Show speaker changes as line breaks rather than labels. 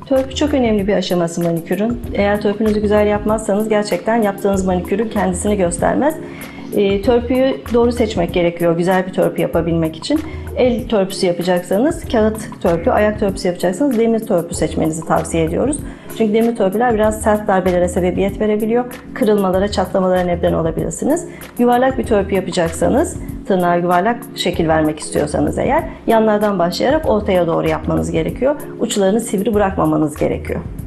Törpü çok önemli bir aşaması manikürün. Eğer törpünüzü güzel yapmazsanız gerçekten yaptığınız manikürün kendisini göstermez. Törpüyü doğru seçmek gerekiyor güzel bir törpü yapabilmek için. El törpüsü yapacaksanız kağıt törpü, ayak törpüsü yapacaksanız demir törpü seçmenizi tavsiye ediyoruz. Çünkü demir törpüler biraz sert darbelere sebebiyet verebiliyor. Kırılmalara, çatlamalara neden olabilirsiniz. Yuvarlak bir törpü yapacaksanız, tırnağa yuvarlak şekil vermek istiyorsanız eğer, yanlardan başlayarak ortaya doğru yapmanız gerekiyor. Uçlarını sivri bırakmamanız gerekiyor.